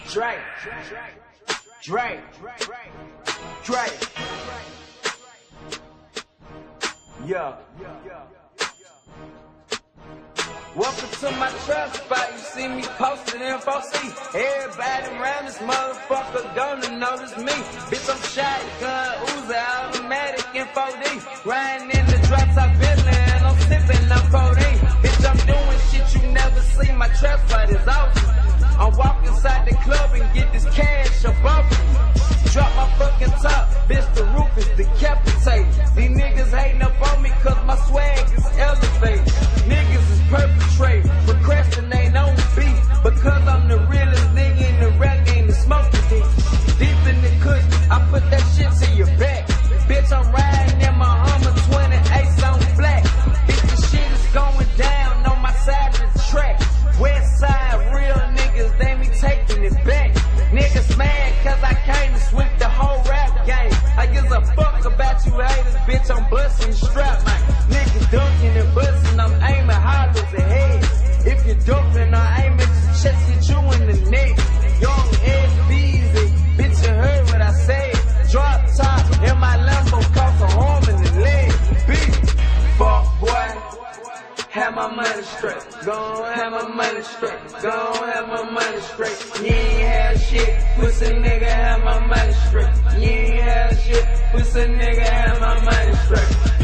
Drake. Yeah. Welcome to my trap spot. You see me posted in 4C. Everybody around this motherfucker gonna notice me. Bitch, I'm shotgun, Uzi, automatic in 4D. Riding in the drop top Bentley and I'm sipping up 4D. Bitch, I'm doing shit you never see. My trap spot is awesome. I'm walking inside the club and get this cash up off me. Drop my fucking top, bitch, the roof is decapitated. These niggas hating up on me cause my swag is elevated. Niggas is perpetrating, procrastinating on the beat. Because I'm the realest nigga in the rap game, the smoking deep. Deep in the kush, I put that shit to your back. Bitch, I'm riding in my Hummer 28 on black. Bitch, the shit is going down on my side of the track. West side, real niggas, they be taking it back. Niggas mad cause I came to sweep the whole rap game. I give a fuck about you haters, bitch, I'm busting the strap, man. Niggas dunking and busting, I'm aiming hollers ahead. If you're dumping, I aim at your chest, hit you in the neck. Young SBZ, bitch, you heard what I said. Drop top in my Lambo, cost a arm in the leg. Bitch, fuck boy. Have my money straight, gon' have my money straight, gon' have my money straight. You ain't have shit, pussy nigga have my money straight. You ain't have shit, pussy nigga have my money straight.